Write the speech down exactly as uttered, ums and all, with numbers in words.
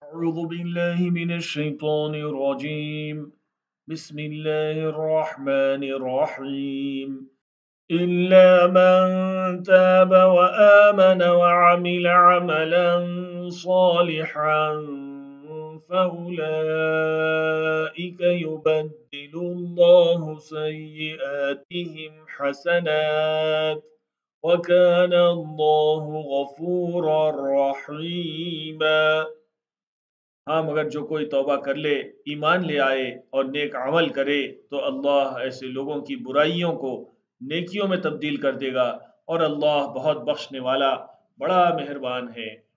أعوذ بالله من الشيطان الرجيم بسم الله الرحمن الرحيم إلا من تاب وآمن وعمل عملا صالحا فأولئك يبدل الله سيئاتهم حسنات وكان الله غفورا رحيما। हाँ, मगर जो कोई तौबा कर ले, ईमान ले आए और नेक अमल करे तो अल्लाह ऐसे लोगों की बुराइयों को नेकियों में तब्दील कर देगा और अल्लाह बहुत बख्शने वाला, बड़ा मेहरबान है।